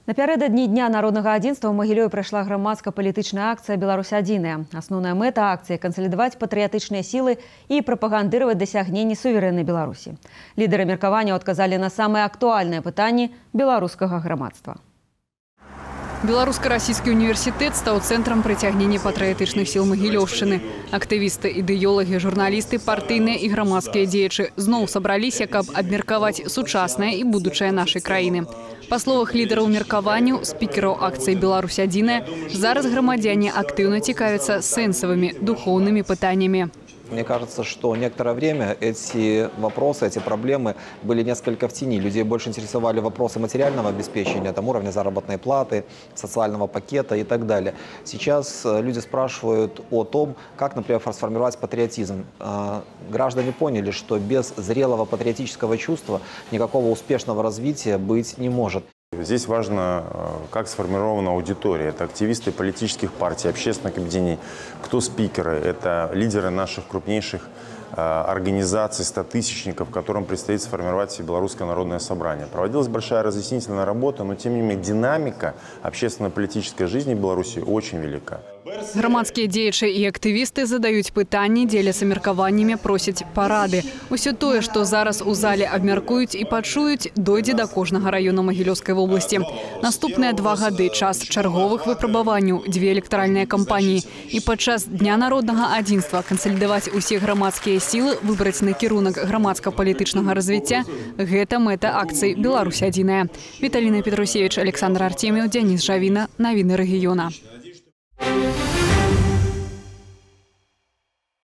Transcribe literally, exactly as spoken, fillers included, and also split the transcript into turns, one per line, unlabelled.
Напярэдадні Дня народнага адзінства ў Магілёве прайшла грамадска-палітычная акцыя «Беларусь адзіная». Асноўная мэта акцыі – кансалідаваць патрыятычныя сілы і прапагандыраваць дасягненні суверэннай Беларусі. Лідары меркавання адказалі на самыя актуальныя пытанні беларускага грамадства.
Беларуска-расійскі універсітэт стаў цэнтрам прыцягнення патрыятычных сіл Магілёўшчыны. Актывісты, ідэолагі, журналісты, партыйныя і грамадскія дзеячы зноў сабраліся, каб абмеркаваць сучаснае і будучае нашай краіны. Па словах лідараў меркаванню, спікераў акцыі «Беларусь адзіная», зараз грамадзяне актыўна цікавяцца сэнсавымі, духоўнымі пытаннямі.
Мне кажется, что некоторое время эти вопросы, эти проблемы были несколько в тени. Людей больше интересовали вопросы материального обеспечения, там, уровня заработной платы, социального пакета и так далее. Сейчас люди спрашивают о том, как, например, сформировать патриотизм. Граждане поняли, что без зрелого патриотического чувства никакого успешного развития быть не может.
Здесь важно, как сформирована аудитория. Это активисты политических партий, общественных объединений. Кто спикеры? Это лидеры наших крупнейших организаций, стотысячников, которым предстоит сформировать Всебелорусское народное собрание. Проводилась большая разъяснительная работа, но тем не менее динамика общественно-политической жизни Беларуси очень велика.
Громадские дзеячы и активисты задают пытанні, дзеляцца меркаваннямі, просяць парады. Усё тое, што зараз у зале абмяркуюць і пачуюць, дойдзе да кожнага раёна Магілёўскай вобласці. Наступныя два гады час чарговых выпрабаванняў, дзве электаральныя кампаніі. І падчас Дня народнага адзінства кансалідаваць усе грамадскія сілы, выбраць накірунак грамадска-палітычнага развіцця – гэта мэта акцыі «Беларусь адзіная». Віталіна Петрусевич, Александр Артемьев, Денис Жавіна. Навіны рэгіёна.